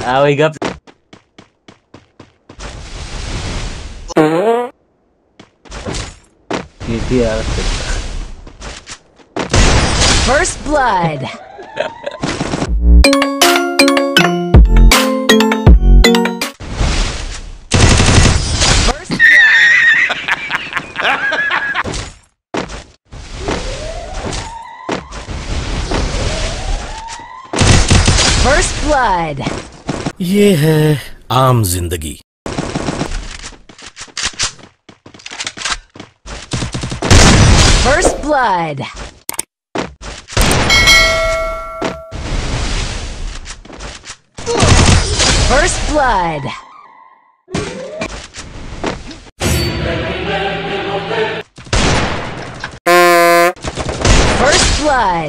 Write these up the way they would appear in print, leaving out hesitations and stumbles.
वही गप। First blood. First blood. First blood. ये है आम जिंदगी। First blood. First blood. First blood.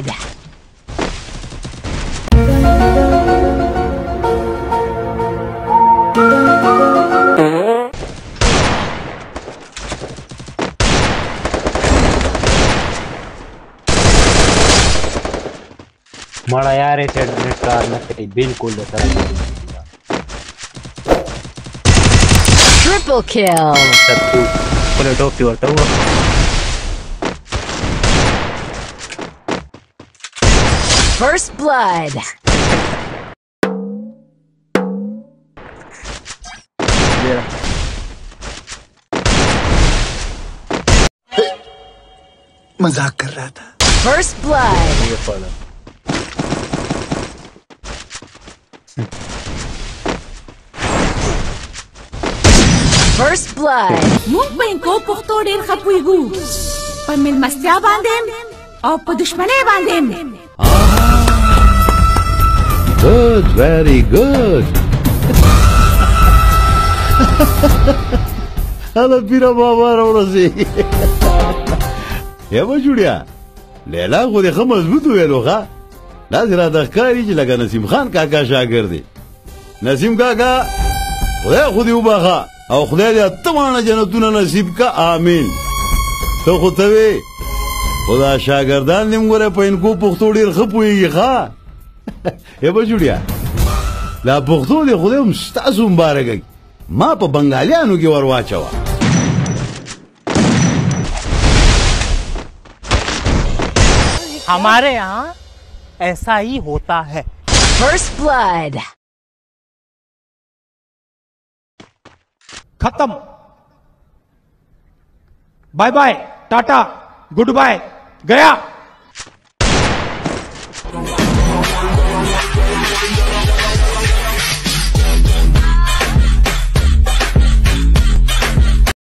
मड़ा यार ऐसे कार न करी बिल्कुल Triple kill. सत्तू पूरे टोपी होता हुआ। First blood. मजाक कर रहा था। First blood. First blood. Mungkin ko pukturin kapuigu. Pamilmastya bandem o padushmane bandem. Good, very good. Halo pira baba orasi. Ya bajudia. Lela ko de khamas budu velo kha. Lazira da khari ji laga Nasim Khan kaka shagirdi. Nasim kaka khoda khudi ubaha. او خدای دې تمانه جنتونه نصیب کا آمین ته خو ته وي خدا شاګردان دې موږ په انکو پښتو ډېر ښه پوهېږي ښه ای بچوړیا دا پښتو دې خدای هم ستاسو مبارک ما په بنګالیانو کې ور واچوه हमारे यहाँ ऐसा ही होता है। First blood. खत्म bye bye tata goodbye गया।